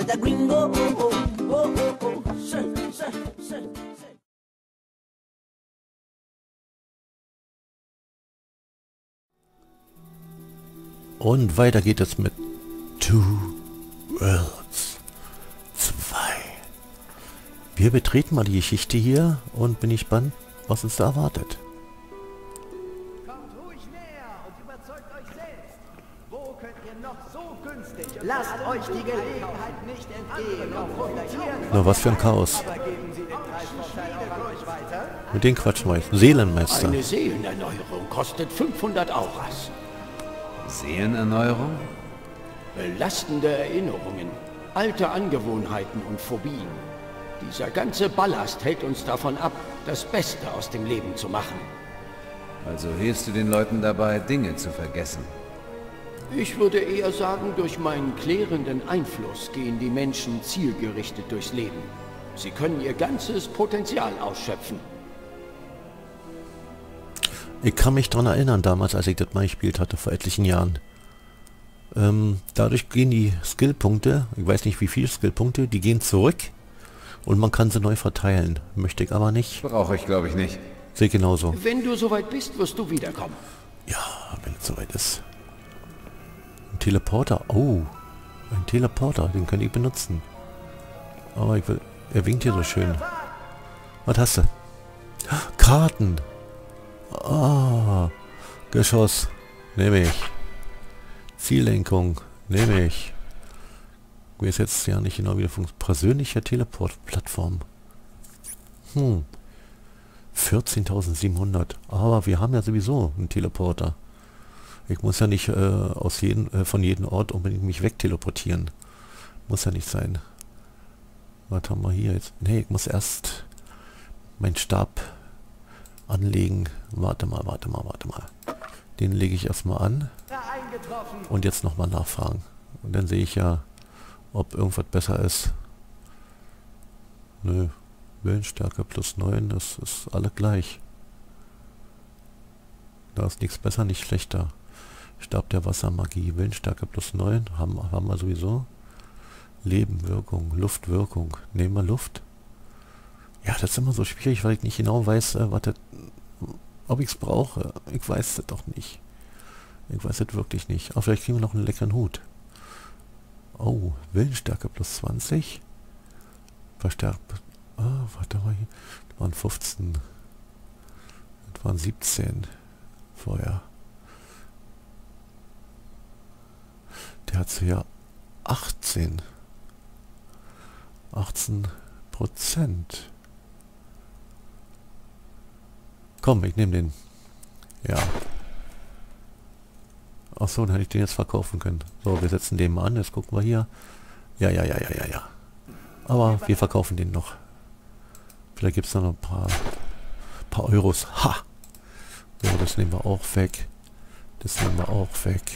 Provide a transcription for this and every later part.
vida gringo. Oh, oh, oh, oh, oh. Sí. Und weiter geht es mit Two Worlds 2. Wir betreten mal die Geschichte hier und bin gespannt, was uns da erwartet. Kommt ruhig näher und überzeugt euch selbst. Wo könnt ihr noch so günstig? Lasst euch die Gelegenheit nicht entgehen und profitieren. Na, was für ein Chaos. Aber geben Sie den Preisvorteil auch an euch weiter? Mit den quatschen wir. Seelenmeister. Eine Seelenerneuerung kostet 500 Auras. Seelenerneuerung? Belastende Erinnerungen, alte Angewohnheiten und Phobien. Dieser ganze Ballast hält uns davon ab, das Beste aus dem Leben zu machen. Also hilfst du den Leuten dabei, Dinge zu vergessen? Ich würde eher sagen, durch meinen klärenden Einfluss gehen die Menschen zielgerichtet durchs Leben. Sie können ihr ganzes Potenzial ausschöpfen. Ich kann mich daran erinnern, damals, als ich das mal gespielt hatte, vor etlichen Jahren. Dadurch gehen die Skillpunkte, ich weiß nicht wie viele Skillpunkte, die gehen zurück und man kann sie neu verteilen. Möchte ich aber nicht. Brauche ich, glaube ich, nicht. Sehe ich genauso. Wenn du soweit bist, wirst du wiederkommen. Ja, wenn es soweit ist. Ein Teleporter. Oh, ein Teleporter, den könnte ich benutzen. Aber ich will... Er winkt hier so schön. Was hast du? Karten. Ah, Geschoss. Nehme ich. Ziellenkung. Nehme ich. Ich weiß jetzt ja nicht genau, wie der funktioniert. Persönliche Teleport-Plattform. 14.700. Aber wir haben ja sowieso einen Teleporter. Ich muss ja nicht von jedem Ort unbedingt mich wegteleportieren. Muss ja nicht sein. Was haben wir hier jetzt? Nee, ich muss erst meinen Stab anlegen. Warte mal. Den lege ich erstmal an. Und jetzt nochmal nachfragen. Und dann sehe ich ja, ob irgendwas besser ist. Nö. Willensstärke plus 9, das ist alle gleich. Da ist nichts besser, nicht schlechter. Stab der Wassermagie, Willensstärke plus 9, haben wir sowieso. Lebenwirkung, Luftwirkung. Nehmen wir Luft. Ja, das ist immer so schwierig, weil ich nicht genau weiß, ob ich es brauche. Ich weiß es doch nicht. Ich weiß es wirklich nicht. Aber vielleicht kriegen wir noch einen leckeren Hut. Oh, Willensstärke plus 20. Verstärkt. Ah, warte mal hier. Das waren 15. Das waren 17 vorher. Der hat so ja 18%. Komm, ich nehme den. Ja. Achso, dann hätte ich den jetzt verkaufen können. So, wir setzen den mal an. Jetzt gucken wir hier. Ja. Aber wir verkaufen den noch. Vielleicht gibt es noch ein paar Euros. Ha! So, das nehmen wir auch weg. Das nehmen wir auch weg.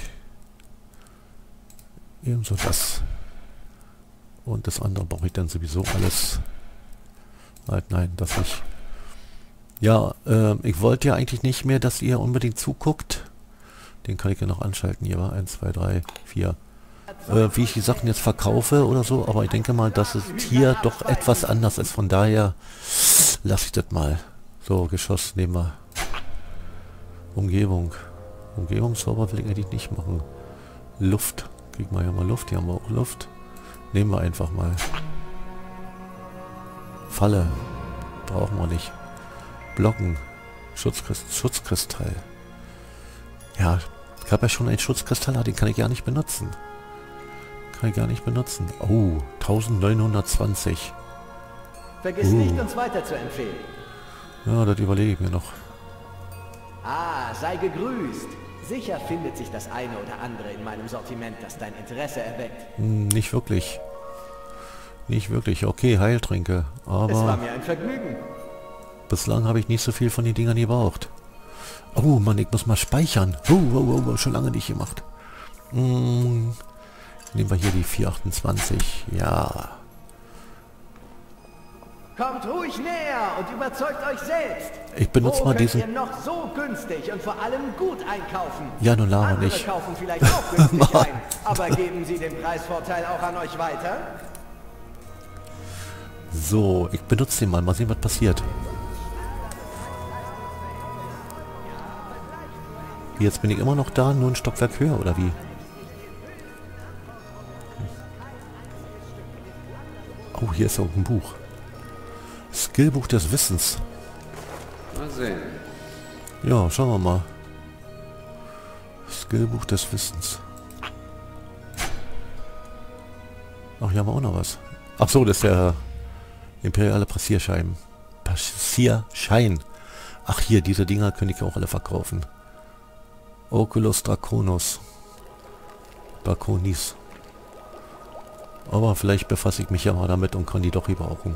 Ebenso das. Und das andere brauche ich dann sowieso alles. Halt, nein, das nicht. Ja, ich wollte ja eigentlich nicht mehr, dass ihr unbedingt zuguckt. Den kann ich ja noch anschalten. Hier war 1, 2, 3, 4. Wie ich die Sachen jetzt verkaufe oder so. Aber ich denke mal, dass es hier doch etwas anders ist. Von daher lasse ich das mal. So, Geschoss nehmen wir. Umgebung. Umgebungszauber will ich eigentlich nicht machen. Luft. Kriegen wir ja mal Luft. Hier haben wir auch Luft. Nehmen wir einfach mal. Falle. Brauchen wir nicht. Blocken. Schutzkristall. Ja, ich habe ja schon einen Schutzkristall, den kann ich gar nicht benutzen. Oh, 1920. Vergiss nicht, uns weiter zu empfehlen. Ja, das überlege ich mir noch. Ah, sei gegrüßt. Sicher findet sich das eine oder andere in meinem Sortiment, das dein Interesse erweckt. Nicht wirklich. Okay, Heiltränke. Aber Es war mir ein Vergnügen. bislang habe ich nicht so viel von den Dingern gebraucht. Oh Mann, ich muss mal speichern. Oh, schon lange nicht gemacht. Nehmen wir hier die 428. Ja. Kommt ruhig näher und überzeugt euch selbst. Ich benutze mal diesen... Wo könnt ihr noch so günstig und vor allem gut einkaufen? Ja, nun laber Andere nicht. kaufen vielleicht auch günstig ein, aber geben sie den Preisvorteil auch an euch weiter? So, ich benutze den mal sehen, was passiert. Jetzt bin ich immer noch da, nur ein Stockwerk höher, oder wie? Oh, hier ist auch ein Buch. Skillbuch des Wissens. Mal sehen. Ja, schauen wir mal. Skillbuch des Wissens. Ach, hier haben wir auch noch was. Ach so, das ist der imperiale Passierschein. Passierschein. Ach, hier, diese Dinger könnte ich auch alle verkaufen. Oculus Draconis. Draconis. Aber vielleicht befasse ich mich ja mal damit und kann die doch gebrauchen.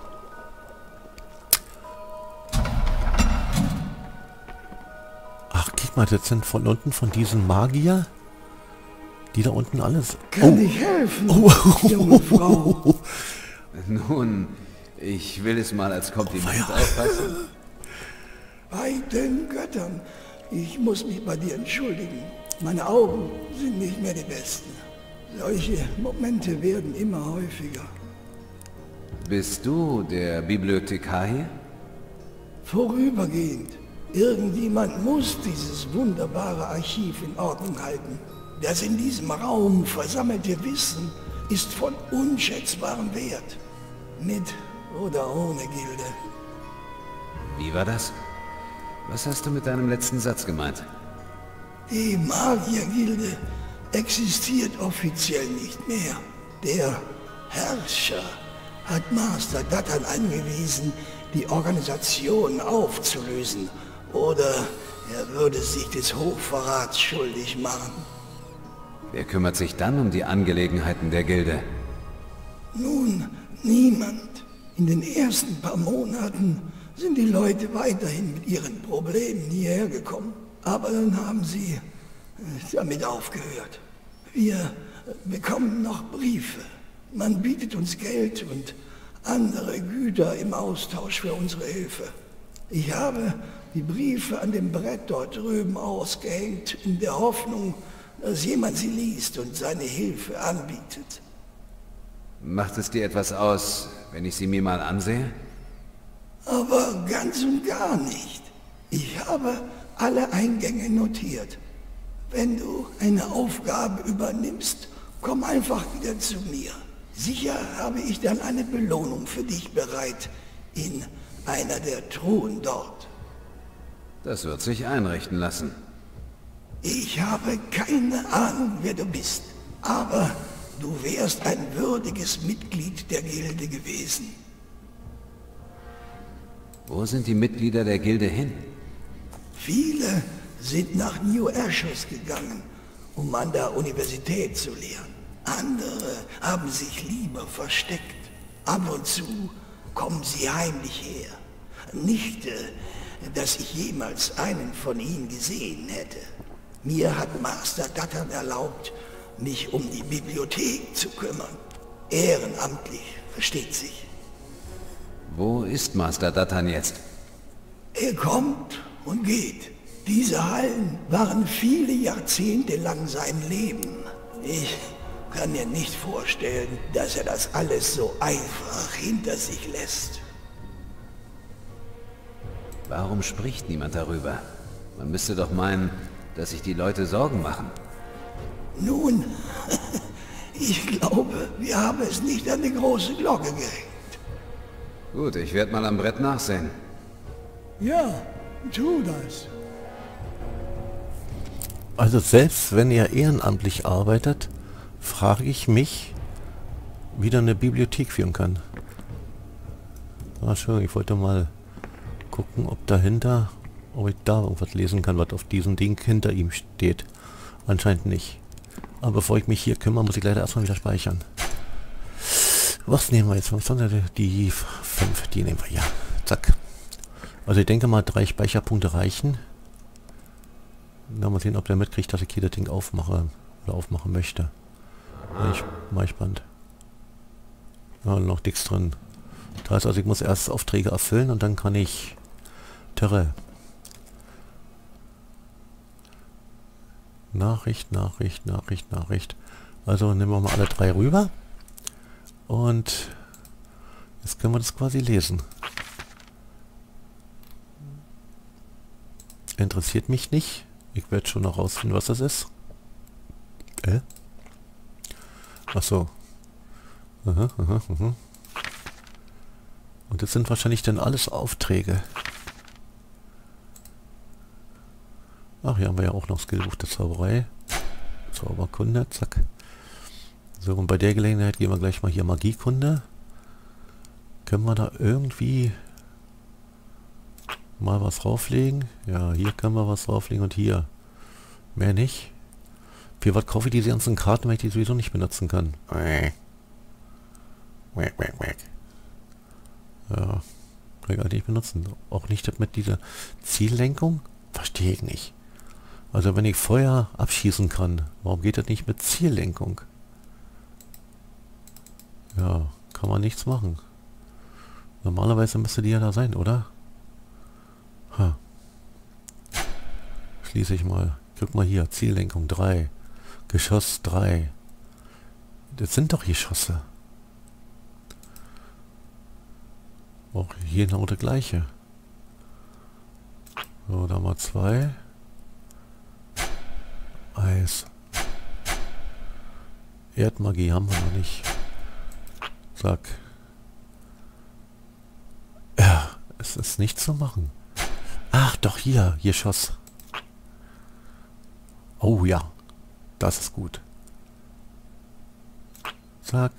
Ach, guck mal, das sind von unten von diesen Magier, die da unten alles... Kann ich helfen, junge Frau? Nun, ich will es mal als Kompliment auffassen. Bei den Göttern, ich muss mich bei dir entschuldigen. Meine Augen sind nicht mehr die besten. Solche Momente werden immer häufiger. Bist du der Bibliothekar hier? Vorübergehend. Irgendjemand muss dieses wunderbare Archiv in Ordnung halten. Das in diesem Raum versammelte Wissen ist von unschätzbarem Wert. Mit oder ohne Gilde. Wie war das? Was hast du mit deinem letzten Satz gemeint? Die Magiergilde existiert offiziell nicht mehr. Der Herrscher hat Master Datan angewiesen, die Organisation aufzulösen, oder er würde sich des Hochverrats schuldig machen. Wer kümmert sich dann um die Angelegenheiten der Gilde? Nun, niemand. In den ersten paar Monaten sind die Leute weiterhin mit ihren Problemen hierher gekommen. Aber dann haben sie damit aufgehört. Wir bekommen noch Briefe. Man bietet uns Geld und andere Güter im Austausch für unsere Hilfe. Ich habe die Briefe an dem Brett dort drüben ausgehängt, in der Hoffnung, dass jemand sie liest und seine Hilfe anbietet. Macht es dir etwas aus, wenn ich sie mir mal ansehe? Aber ganz und gar nicht. Ich habe alle Eingänge notiert. Wenn du eine Aufgabe übernimmst, komm einfach wieder zu mir. Sicher habe ich dann eine Belohnung für dich bereit in einer der Truhen dort. Das wird sich einrichten lassen. Ich habe keine Ahnung, wer du bist, aber du wärst ein würdiges Mitglied der Gilde gewesen. Wo sind die Mitglieder der Gilde hin? Viele sind nach New Ashes gegangen, um an der Universität zu lehren. Andere haben sich lieber versteckt. Ab und zu kommen sie heimlich her. Nicht, dass ich jemals einen von ihnen gesehen hätte. Mir hat Master Datan erlaubt, mich um die Bibliothek zu kümmern. Ehrenamtlich, versteht sich. Wo ist Master Datan jetzt? Er kommt und geht. Diese Hallen waren viele Jahrzehnte lang sein Leben. Ich kann mir nicht vorstellen, dass er das alles so einfach hinter sich lässt. Warum spricht niemand darüber? Man müsste doch meinen, dass sich die Leute Sorgen machen. Nun, ich glaube, wir haben es nicht an die große Glocke gehängt. Gut, ich werde mal am Brett nachsehen. Ja, tu das. Also selbst wenn ihr ehrenamtlich arbeitet, frage ich mich, wie da eine Bibliothek führen kann. Ah, schön, ich wollte mal gucken, ob dahinter, ob ich da irgendwas lesen kann, was auf diesem Ding hinter ihm steht. Anscheinend nicht. Aber bevor ich mich hier kümmere, muss ich leider erstmal wieder speichern. Was nehmen wir jetzt? Was sind die 5? Die nehmen wir, ja. Zack. Also ich denke mal, 3 Speicherpunkte reichen. Mal sehen, ob der mitkriegt, dass ich hier das Ding aufmache oder aufmachen möchte. Ich mal gespannt. Ja, noch nichts drin. Das heißt also, ich muss erst Aufträge erfüllen und dann kann ich Terre. Nachricht, Nachricht, Nachricht, Nachricht. Also nehmen wir mal alle 3 rüber. Und Jetzt können wir das quasi lesen. Interessiert mich nicht. Ich werde schon noch rausfinden, was das ist. Ach so. Aha, aha, aha. Und das sind wahrscheinlich dann alles Aufträge. Ach, hier haben wir ja auch noch Skillbuch der Zauberei. Zauberkunde, zack. So, und bei der Gelegenheit gehen wir gleich mal hier Magiekunde. Können wir da irgendwie mal was drauflegen? Ja, hier können wir was drauflegen und hier. Mehr nicht. Für was kaufe ich diese ganzen Karten, wenn ich die sowieso nicht benutzen kann? Ja, kann ich eigentlich nicht benutzen. Auch nicht das mit dieser Ziellenkung? Verstehe ich nicht. Also wenn ich Feuer abschießen kann, warum geht das nicht mit Ziellenkung? Ja, kann man nichts machen. Normalerweise müsste die ja da sein, oder? Ha. Schließe ich mal. Guck mal hier, Ziellenkung 3. Geschoss 3. Das sind doch Geschosse. Auch hier genau das gleiche. So, da mal 2. Eis. Erdmagie haben wir noch nicht. Zack. Ja, es ist nicht zu machen. Ach, doch hier Geschoss. Oh ja, das ist gut. Zack.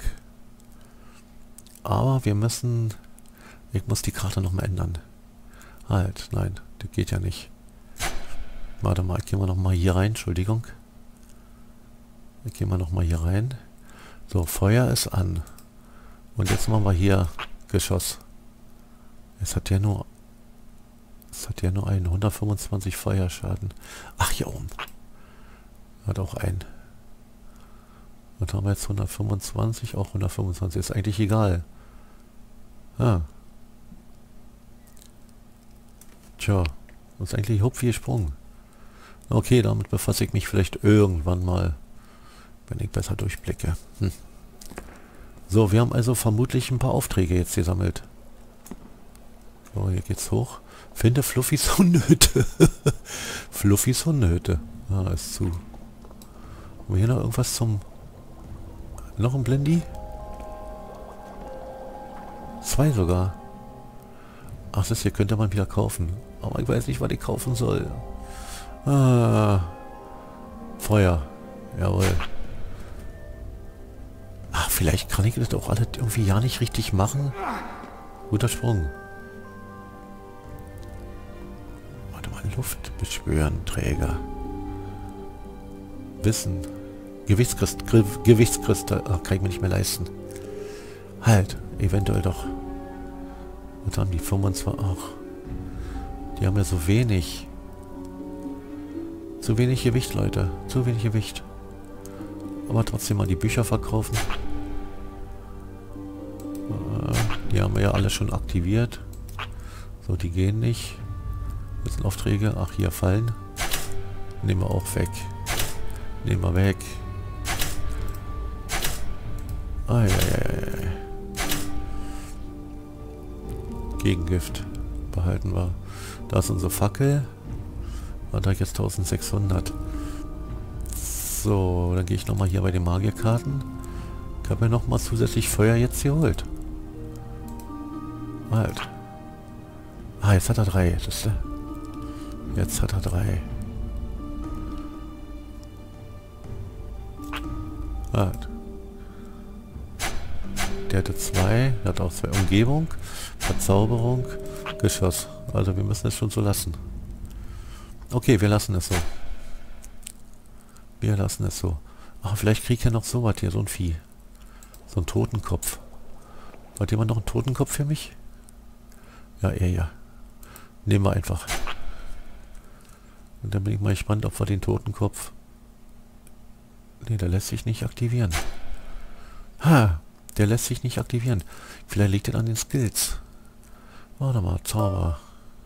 Aber wir müssen... Ich muss die Karte nochmal ändern. Halt, nein, das geht ja nicht. Warte mal, gehen wir nochmal hier rein, Entschuldigung. Gehen wir nochmal hier rein. So, Feuer ist an. Und jetzt machen wir hier Geschoss. Es hat ja nur... Es hat ja nur einen 125 Feuerschaden. Ach, hier oben. Hat auch einen. Und haben wir jetzt 125, auch 125. Ist eigentlich egal. Ah. Tja, das ist eigentlich hupf gesprungen. Okay, damit befasse ich mich vielleicht irgendwann mal, wenn ich besser durchblicke. So, wir haben also vermutlich ein paar Aufträge jetzt gesammelt. So, hier geht's hoch. Finde Fluffys Hundehütte. Fluffys Hundehütte. Ah, ist zu. Haben wir hier noch irgendwas zum... Noch ein Blindy? 2 sogar. Ach, das hier könnte man wieder kaufen. Aber ich weiß nicht, was ich kaufen soll. Ah, Feuer. Jawohl. Ach, vielleicht kann ich das auch alle irgendwie ja nicht richtig machen. Guter Sprung. Warte mal, Luft beschwören, Träger. Wissen. Gewichtskristall. Ach, kann ich mir nicht mehr leisten. Halt, eventuell doch. Was haben die 25? Ach. Die haben ja so wenig. Zu wenig Gewicht, Leute. Zu wenig Gewicht. Aber trotzdem mal die Bücher verkaufen. Die haben wir ja alle schon aktiviert. So, die gehen nicht. Das sind Aufträge. Ach, hier fallen. Nehmen wir auch weg. Nehmen wir weg. Eieiei. Gegengift behalten wir. Da ist unsere Fackel. Da habe ich jetzt 1600. So, dann gehe ich nochmal hier bei den Magierkarten. Ich habe mir nochmal zusätzlich Feuer jetzt geholt. Halt. Ah, jetzt hat er 3. Jetzt hat er 3. Halt. Der hatte 2. Der hat auch 2. Umgebung. Verzauberung. Geschoss. Also wir müssen es schon so lassen. Okay, wir lassen es so. Wir lassen es so. Ach, vielleicht kriege ich ja noch sowas hier. So ein Vieh. So ein Totenkopf. Hat jemand noch einen Totenkopf für mich? Ja, ja. Nehmen wir einfach. Und dann bin ich mal gespannt, ob wir den Totenkopf... Ne, der lässt sich nicht aktivieren. Ha! Der lässt sich nicht aktivieren. Vielleicht liegt er an den Skills. Warte mal, Zauber.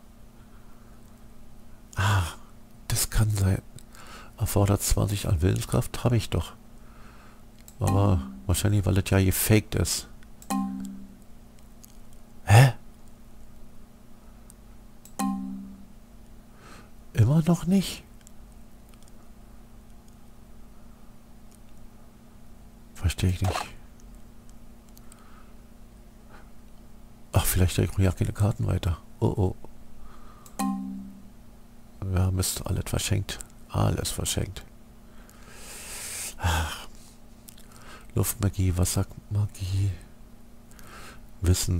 Ah, das kann sein. Erfordert 20 an Willenskraft, habe ich doch. Aber wahrscheinlich, weil das ja gefaked ist. noch nicht? Verstehe ich nicht. Ach, vielleicht kriege ich ja keine Karten weiter. Oh, oh. Ja, Mist, alles verschenkt. Alles verschenkt. Ach. Luftmagie, Wassermagie, Wissen.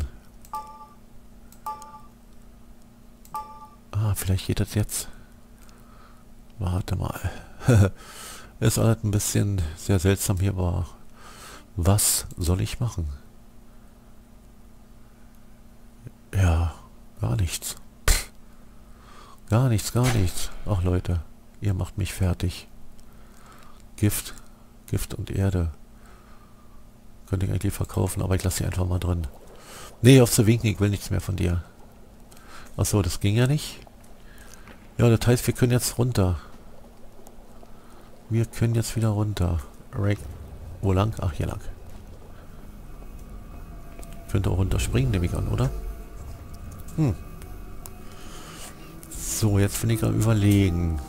Ah, vielleicht geht das jetzt. Warte mal. Ist alles ein bisschen sehr seltsam hier, aber was soll ich machen? Ja, gar nichts. Pff. Gar nichts, gar nichts. Ach Leute, ihr macht mich fertig. Gift und Erde. Könnte ich eigentlich verkaufen, aber ich lasse sie einfach mal drin. Nee, auf zu winken, ich will nichts mehr von dir. Achso, das ging ja nicht. Ja, das heißt, wir können jetzt runter. Wir können jetzt wieder runter. Wo lang? Ach, hier lang. Könnte auch runterspringen, nehme ich an, oder? So, jetzt bin ich gerade überlegen.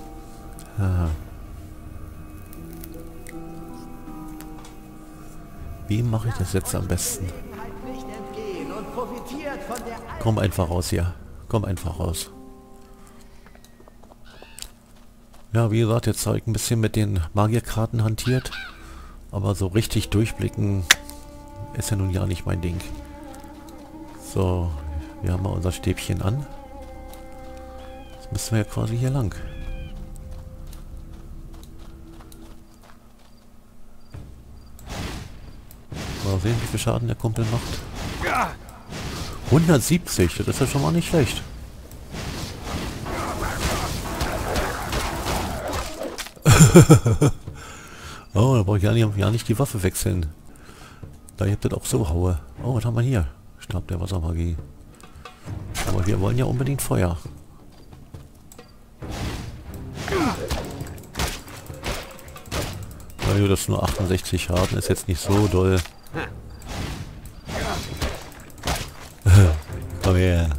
Wie mache ich das jetzt am besten? Komm einfach raus hier. Komm einfach raus. Ja, wie gesagt, jetzt habe ich ein bisschen mit den Magierkarten hantiert. Aber so richtig durchblicken ist ja nun ja nicht mein Ding. So, wir haben mal unser Stäbchen an. Jetzt müssen wir ja quasi hier lang. Mal sehen, wie viel Schaden der Kumpel macht. 170, das ist ja schon mal nicht schlecht. Oh, da brauche ich ja nicht die Waffe wechseln. Da gibt es auch so Haue. Oh, was haben wir hier? Stab der Wassermagie. Aber wir wollen ja unbedingt Feuer. Na ja, das ist nur 68 Schaden, ist jetzt nicht so doll. Komm her.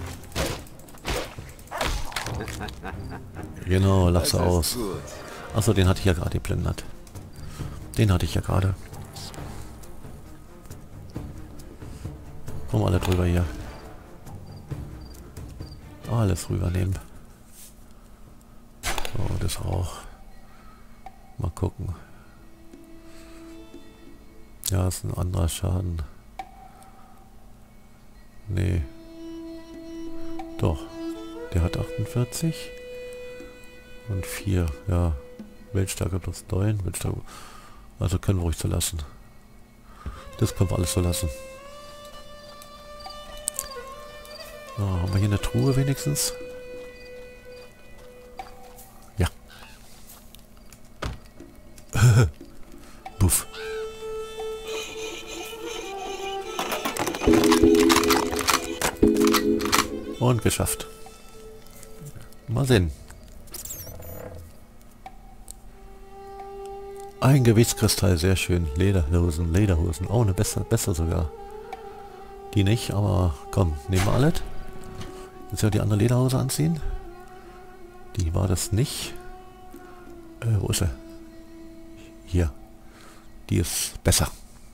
Genau, lach's aus. Achso, den hatte ich ja gerade geplündert. Den hatte ich ja gerade. Komm alle drüber hier. Alles rübernehmen. So, das auch. Mal gucken. Ja, ist ein anderer Schaden. Nee. Doch. Der hat 48. Und 4. Ja. Wildstärke plus 9. Wildstärke. Also können wir ruhig so lassen. Das können wir alles so lassen. So, haben wir hier eine Truhe wenigstens? Ja. Buff. Und geschafft. Mal sehen. Ein Gewichtskristall, sehr schön. Lederhosen. Oh, eine besser sogar. Die nicht, aber komm, nehmen wir alles. Jetzt ja die andere Lederhose anziehen. Die war das nicht. Wo ist sie? Hier. Die ist besser.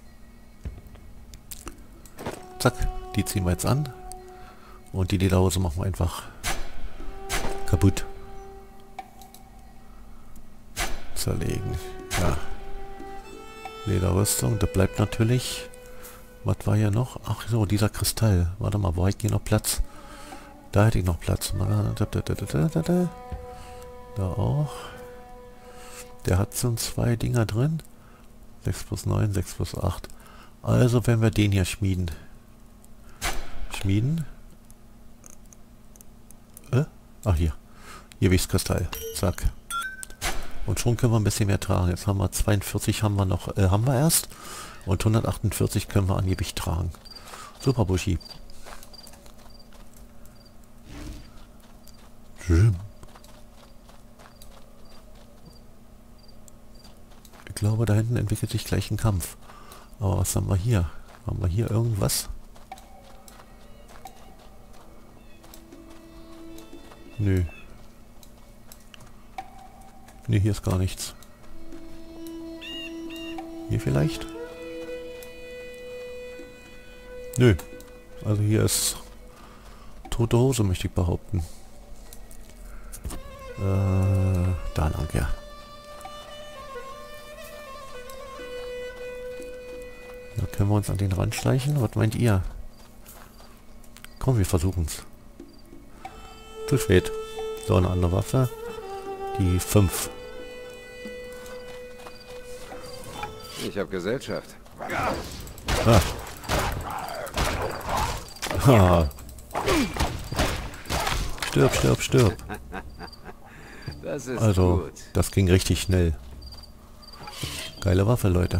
Zack, die ziehen wir jetzt an. Und die Lederhose machen wir einfach kaputt. Zerlegen. Ja. Lederrüstung, das bleibt natürlich. Was war hier noch? Ach so, dieser Kristall. Warte mal, wo hätte ich hier noch Platz? Da hätte ich noch Platz. Da auch. Der hat so 2 Dinger drin. 6 plus 9, 6 plus 8. Also werden wir den hier schmieden. Schmieden. Ach hier. Gewichtskristall. Zack. Und schon können wir ein bisschen mehr tragen. Jetzt haben wir 42 haben wir erst. Und 148 können wir an Gewicht tragen. Super, Buschi. Ich glaube, da hinten entwickelt sich gleich ein Kampf. Aber was haben wir hier? Haben wir hier irgendwas? Nö. Ne, hier ist gar nichts. Hier vielleicht? Nö. Also hier ist tote Hose, möchte ich behaupten. Da lang, ja. Da können wir uns an den Rand schleichen. Was meint ihr? Komm, wir versuchen's. Zu spät. So, eine andere Waffe. Die 5. Ich habe Gesellschaft. Ah. Ha. Stirb, stirb, stirb. Das ist Also, gut. das ging richtig schnell. Geile Waffe, Leute.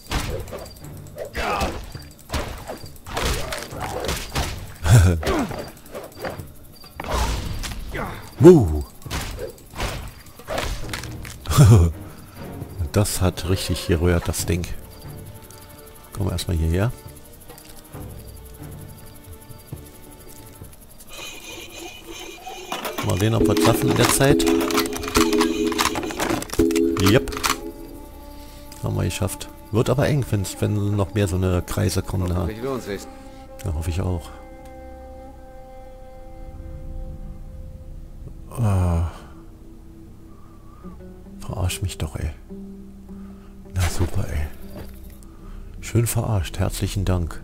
Das hat richtig gerührt, das Ding. Kommen wir erstmal hierher. Mal sehen, ob wir schaffen in der Zeit. Yep. Haben wir geschafft. Wird aber eng, wenn noch mehr so eine Kreise kommen. Da. Hoffentlich lohnt sich. Ja, hoffe ich auch. Ah. Verarsch mich doch, ey. Na super, ey. Schön verarscht. Herzlichen Dank.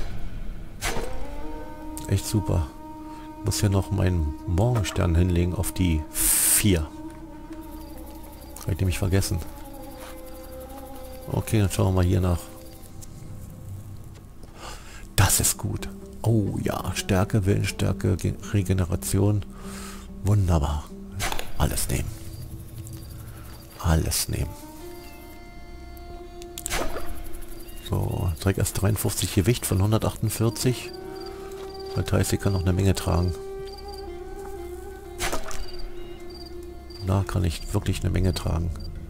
Echt super. Ich muss ja noch meinen Morgenstern hinlegen auf die 4. Habe ich nämlich vergessen. Okay, dann schauen wir mal hier nach. Das ist gut. Oh ja, Stärke, Willensstärke, Regeneration. Wunderbar. Alles nehmen. Alles nehmen. So, trägt erst 53 Gewicht von 148. Das heißt, sie kann noch eine Menge tragen. Da kann ich wirklich eine Menge tragen.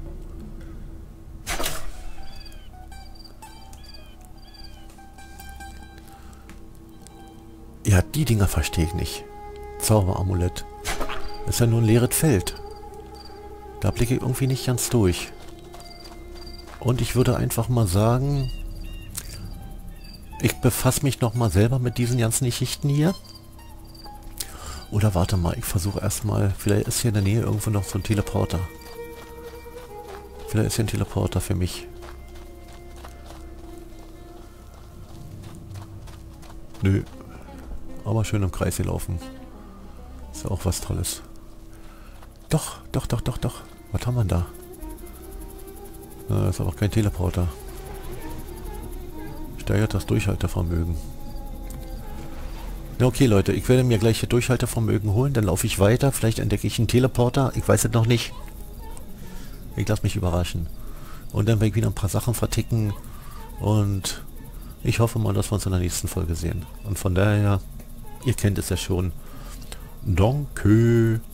Ja, die Dinger verstehe ich nicht. Zauberamulett. Ist ja nur ein leeres Feld. Da blicke ich irgendwie nicht ganz durch. Und ich würde einfach mal sagen, ich befasse mich noch mal selber mit diesen ganzen Geschichten hier. Oder warte mal, ich versuche erstmal, vielleicht ist hier in der Nähe irgendwo noch so ein Teleporter. Vielleicht ist hier ein Teleporter für mich. Nö. Aber schön im Kreis hier laufen. Ist ja auch was Tolles. Doch. Was haben wir da? Das ist aber kein Teleporter. Steigert das Durchhaltevermögen. Ja, okay, Leute. Ich werde mir gleich hier Durchhaltevermögen holen. Dann laufe ich weiter. Vielleicht entdecke ich einen Teleporter. Ich weiß es noch nicht. Ich lasse mich überraschen. Und dann werde ich wieder ein paar Sachen verticken. Und ich hoffe mal, dass wir uns in der nächsten Folge sehen. Und von daher, ihr kennt es ja schon. Danke.